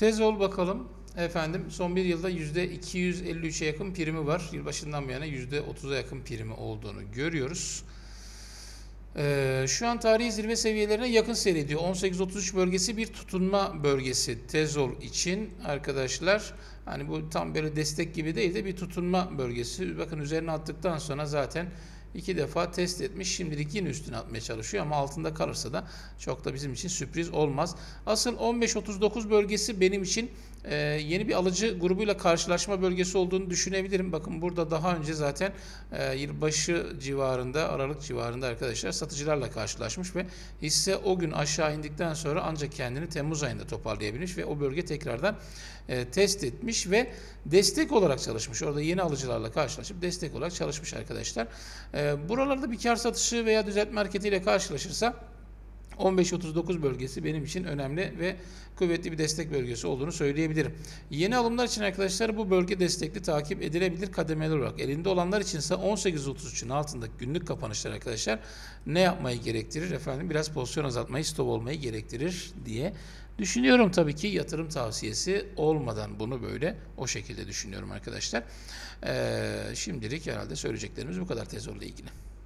Tezol bakalım. Efendim son bir yılda %253'e yakın primi var. Yılbaşından bu yana %30'a yakın primi olduğunu görüyoruz. Şu an tarihi zirve seviyelerine yakın seyrediyor. 18-33 bölgesi bir tutunma bölgesi Tezol için arkadaşlar. Hani bu tam böyle destek gibi değil de bir tutunma bölgesi. Bakın üzerine attıktan sonra zaten 2 defa test etmiş. Şimdilik yine üstüne atmaya çalışıyor ama altında kalırsa da çok da bizim için sürpriz olmaz. Asıl 15-39 bölgesi benim için yeni bir alıcı grubuyla karşılaşma bölgesi olduğunu düşünebilirim. Bakın burada daha önce zaten yılbaşı civarında, Aralık civarında arkadaşlar satıcılarla karşılaşmış ve hisse o gün aşağı indikten sonra ancak kendini Temmuz ayında toparlayabilmiş ve o bölge tekrardan test etmiş ve destek olarak çalışmış. Orada yeni alıcılarla karşılaşıp destek olarak çalışmış arkadaşlar. Buralarda bir kar satışı veya düzeltme hareketiyle karşılaşırsa 15-39 bölgesi benim için önemli ve kuvvetli bir destek bölgesi olduğunu söyleyebilirim. Yeni alımlar için arkadaşlar bu bölge destekli takip edilebilir kademeli olarak. Elinde olanlar için ise 18.33'ün altındaki günlük kapanışlar arkadaşlar ne yapmayı gerektirir? Efendim biraz pozisyon azaltmayı, stop olmayı gerektirir diye düşünüyorum. Tabii ki yatırım tavsiyesi olmadan bunu böyle o şekilde düşünüyorum arkadaşlar. Şimdilik herhalde söyleyeceklerimiz bu kadar Tezol'la ilgili.